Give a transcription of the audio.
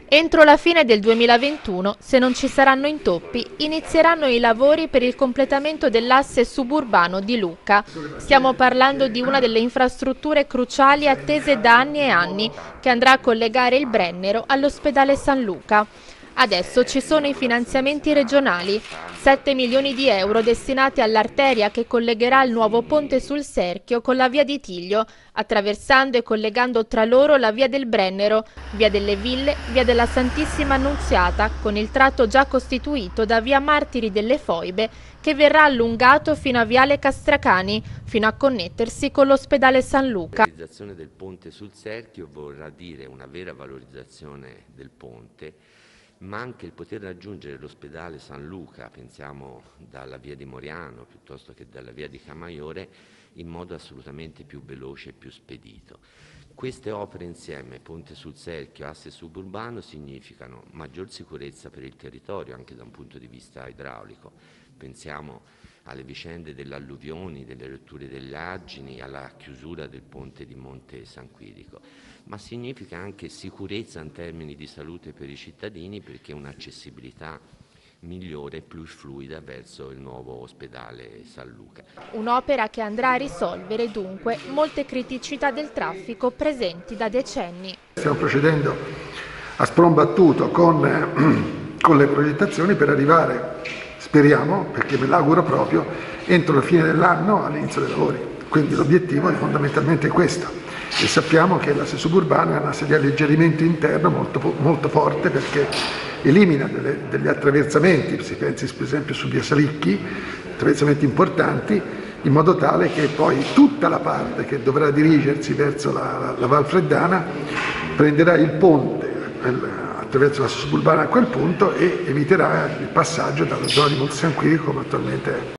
Entro la fine del 2021, se non ci saranno intoppi, inizieranno i lavori per il completamento dell'asse suburbano di Lucca. Stiamo parlando di una delle infrastrutture cruciali attese da anni e anni, che andrà a collegare il Brennero all'ospedale San Luca. Adesso ci sono i finanziamenti regionali, 7 milioni di euro destinati all'arteria che collegherà il nuovo ponte sul Serchio con la via di Tiglio, attraversando e collegando tra loro la via del Brennero, via delle Ville, via della Santissima Annunziata, con il tratto già costituito da via Martiri delle Foibe, che verrà allungato fino a viale Castracani, fino a connettersi con l'ospedale San Luca. La realizzazione del ponte sul Serchio vorrà dire una vera valorizzazione del ponte, ma anche il poter raggiungere l'ospedale San Luca, pensiamo dalla via di Moriano piuttosto che dalla via di Camaiore, in modo assolutamente più veloce e più spedito. Queste opere insieme, ponte sul Serchio, asse suburbano, significano maggior sicurezza per il territorio anche da un punto di vista idraulico. Pensiamo alle vicende delle alluvioni, delle rotture degli argini, alla chiusura del ponte di Monte San Quirico, ma significa anche sicurezza in termini di salute per i cittadini, perché un'accessibilità migliore e più fluida verso il nuovo ospedale San Luca. Un'opera che andrà a risolvere dunque molte criticità del traffico presenti da decenni. Stiamo procedendo a spron battuto con le progettazioni per arrivare, speriamo, perché me l'auguro proprio, entro la fine dell'anno all'inizio dei lavori. Quindi l'obiettivo è fondamentalmente questo. E sappiamo che l'asse suburbano è un asse di alleggerimento interno molto forte, perché elimina degli attraversamenti, si pensi per esempio su via Salicchi, attraversamenti importanti, in modo tale che poi tutta la parte che dovrà dirigersi verso la Val Freddana prenderà il ponte attraverso l'asse suburbano a quel punto e eviterà il passaggio dalla zona di Monte San Quirico come attualmente è.